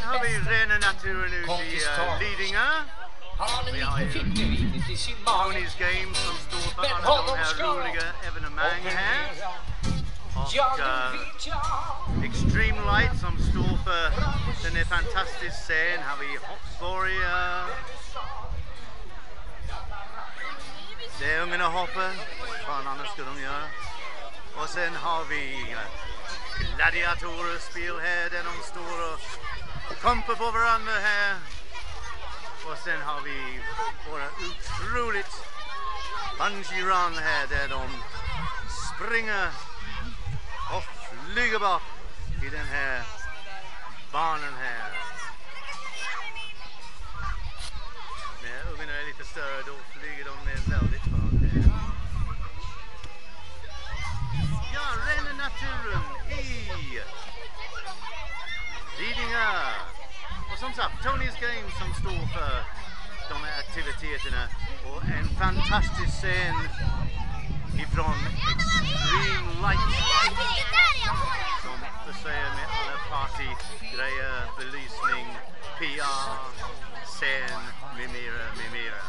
har vi Renaturen ute i Lidingö. Vi har ju Tony's Game som står för alla de här roliga evenemang här. Och Extreme Light som står för den här fantastiska scen. Har vi varje. Det är ungarna hoppar. Vad annars ska de göra? Och sen har vi gladiatorspel här där de står och kompar på varandra här. Och sen har vi våra otroligt bungee run här där de springer och flyger bort i den här banan här. När ungarna är lite större då flyger de med väldigt bra här. Ja, Renaturen i Lidingö. Och som sagt, Tony's Game som står för de här aktiviteterna och en fantastisk scen ifrån Extreme Light som förser med alla partygrejer, belysning, PR, scen med mera, med mera.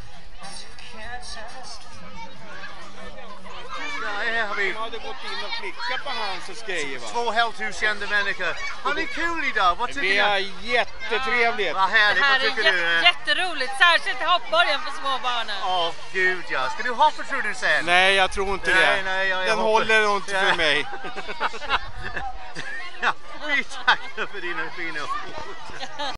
Ja, här har vi. Han hade gått in och klickat på hans grejer, va? Två helt okända människor. Har ni kul idag? Vad tycker ni? Det är jättetrevligt. Vad härligt, det här vad tycker är jätteroligt, särskilt hoppborgen för små barnen. Åh gud ja. Ska du hoppa tror du sen? Nej, jag tror inte det. Nej, jag Den håller nog inte för mig. Ja, vi tackar för dina fina ord.